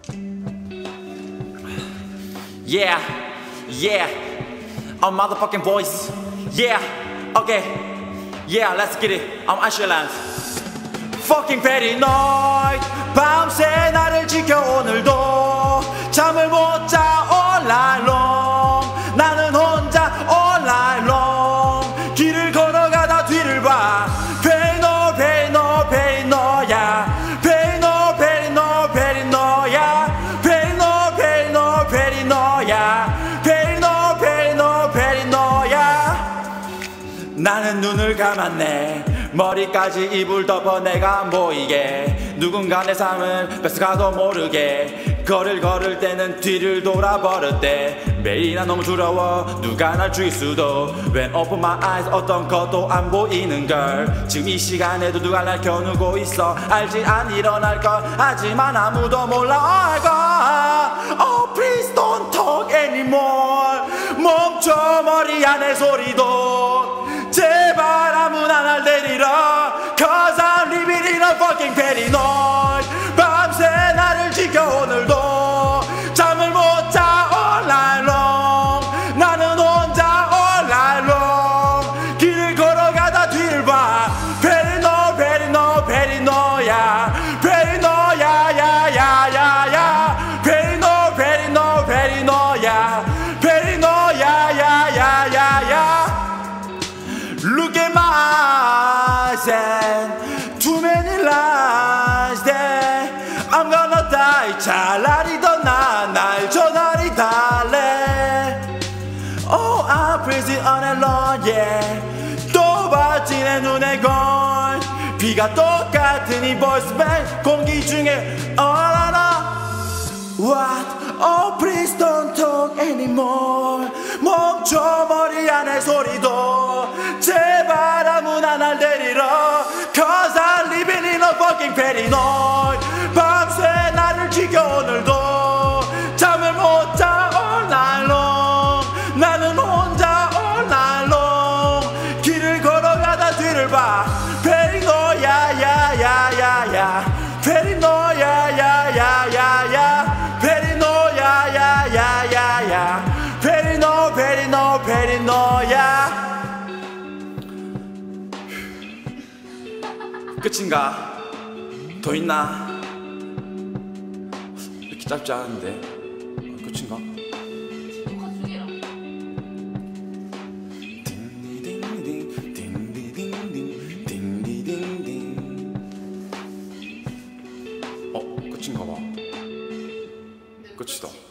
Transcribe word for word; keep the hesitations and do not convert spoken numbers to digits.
Yeah, yeah, I'm motherfucking voice. Yeah, okay, yeah, let's get it. I'm Asherland. Fucking paranoid. 밤새 나를 지켜 오늘도 잠을 못 자 all night long. 나는 혼자 all night long. 길을 걸어가다 뒤를 봐. 페이노 페이노 페이노야. 페이노 페이노 페이노야. 페이노 페이노 페이노야. 페이노 페이노 페이노야. 나는 눈을 감았네. 머리까지 이불 덮어 내가 안 보이게. 누군가 내 삶을 뺏어가도 모르게. 걸을 걸을 때는 뒤를 돌아버렸대. 매일 난 너무 두려워 누가 날 죽일 수도. When open my eyes 어떤 것도 안 보이는 걸. 지금 이 시간에도 누가 날 겨누고 있어. 알지 안 일어날 걸. 하지만 아무도 몰라 알걸. Oh please don't talk anymore. 멈춰 머리 안의 소리도. 제발 아무나 날 데리라. Cause I'm living in a fucking paranoid. 밤새 나를 지켜 오늘도 잠을 못 자 all night long. 나는 혼자 all night long. 길을 걸어가다 뒤를 봐. Paranoid paranoid paranoia. Paranoia 야야야야야. Paranoid paranoid paranoia. Paranoia 야야야야야. Look at my eyes and too many lies there. I'm gonna die. 차라리 더 나아 날 전화리 달래. Oh I'm crazy on and on yeah. 또 봤지 내 눈에 걸. 비가 똑같은 이 voicemail 공기 중에 all I know. What? Oh please don't talk anymore. 멈춰 머리 안의 소리도. 제발 아무나 날 데리러. Cause I'm living in a fucking paranoid. 밤새 나를 지켜 오늘도 잠을 못 자 all night long. 나는 혼자 all night long. 길을 걸어가다 뒤를 봐. Paranoia 야야야야야. Paranoia 야야야야야. Paranoia 야야야야야. Paranoia Paranoia Paranoia. 끝인가? 더 있나? 이렇게 짧지 않은데 끝인가? 어? 끝인가 봐. 끝이다.